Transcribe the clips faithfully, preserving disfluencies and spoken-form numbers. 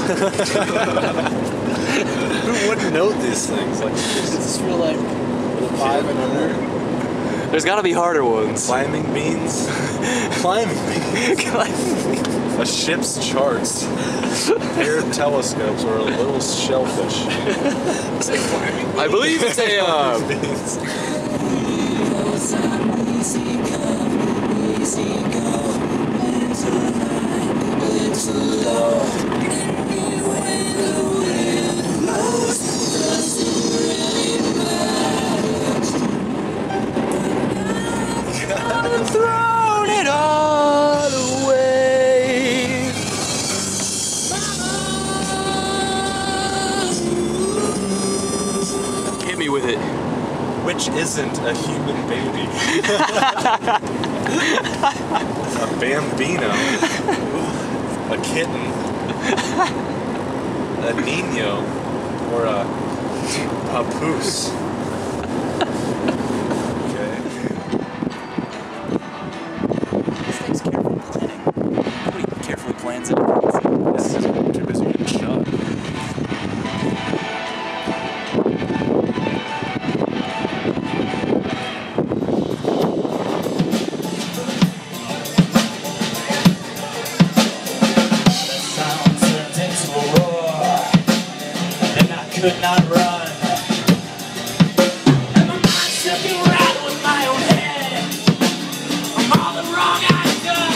Who wouldn't know these things? Like, does this feel like five and under? There's gotta be harder ones. Climbing beans? Climbing beans? Climbing beans. A ship's charts. A pair of telescopes or a little shellfish. It's like climbing beans. I believe it's a, uh... beans. Thrown it all away. Hit me with it. Which isn't a human baby? A bambino. A kitten. A niño. Or a papoose. Plans it. This is too busy getting shot. The sound turned into a roar, and I could not run. And my mind shook and rattled with my own head from all the wrong I've done.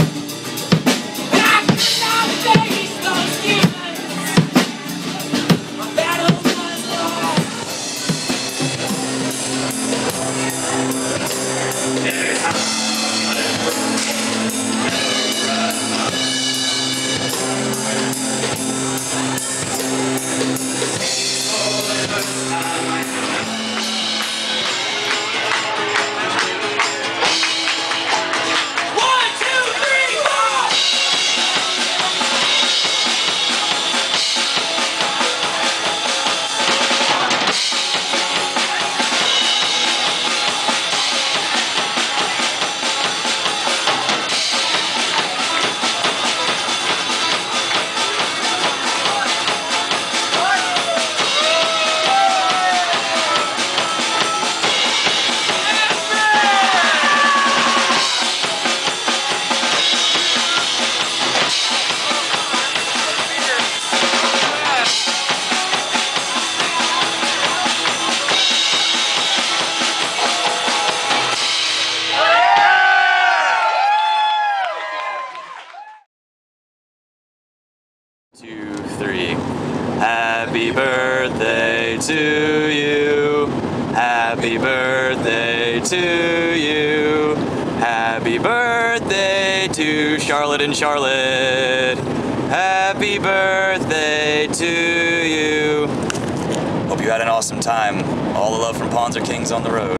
Two, three. Happy birthday to you. Happy birthday to you. Happy birthday to Charlotte and Charlotte. Happy birthday to you. Hope you had an awesome time. All the love from Pawns Are Kings on the road.